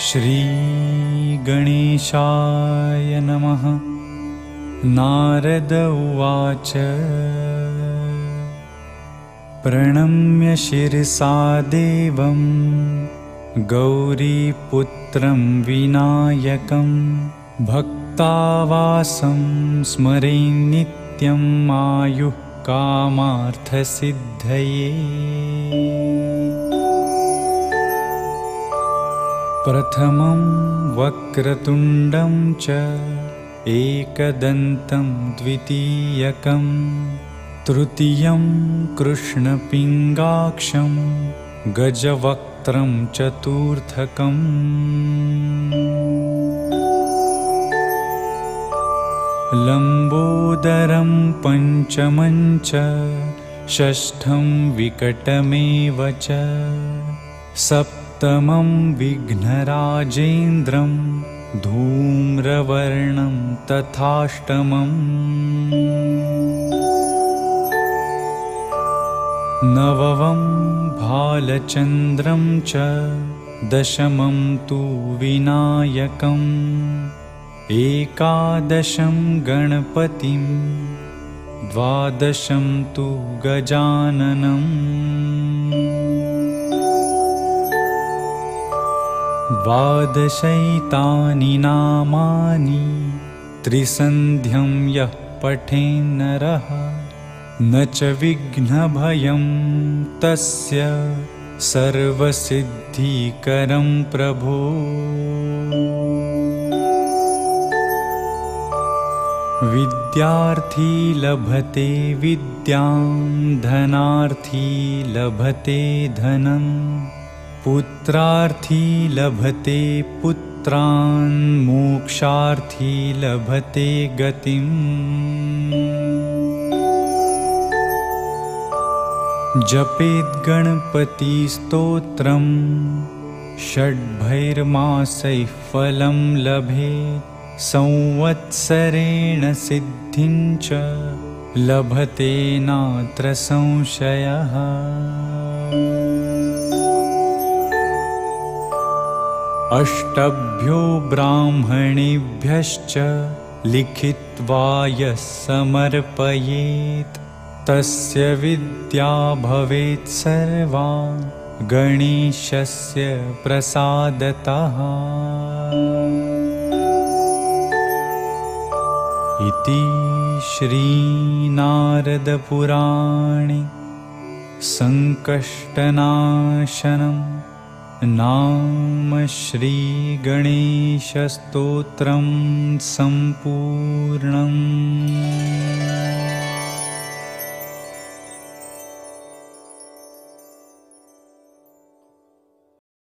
श्रीगणेशाय नमः। नारद उवाच प्रणम्य शिरसा देवं गौरीपुत्रं विनायकं भक्तावासं स्मरे नित्यं आयुः कामार्थसिद्धये। प्रथमं वक्रतुण्डं च एकदन्तं द्वितीयकं तृतीयं कृष्णपिङ्गाक्षं गजवक्त्रं चतुर्थकम्। लम्बोदरं पञ्चमं च षष्ठं विकटमेव च सप्तमं विघ्नराजेन्द्रं धूम्रवर्णं तथाष्टमम्। नवमं भालचन्द्रं च दशमं तु विनायकम् एकादशं गणपतिं द्वादशं तु गजाननम्। द्वादशैतानि नामानि त्रिसन्ध्यं यः पठेन्नरः न च विघ्नभयं तस्य सर्वसिद्धिकरं प्रभो। विद्यार्थी लभते विद्यां धनार्थी लभते धनं पुत्रार्थी लभते पुत्रान् मोक्षार्थी लभते गतिम्। जपेत् गणपतिस्तोत्रं षड्भैर्मासैः फलं लभेत् संवत्सरेण सिद्धिं च लभते नात्र संशयः। अष्टभ्यो ब्राह्मणेभ्यश्च लिखित्वा यः समर्पयेत् तस्य विद्या भवेत् सर्वा गणेशस्य प्रसादतः। इति श्रीनारदपुराणे संकष्टनाशनं नाम श्रीगणेशस्तोत्रं सम्पूर्णम्।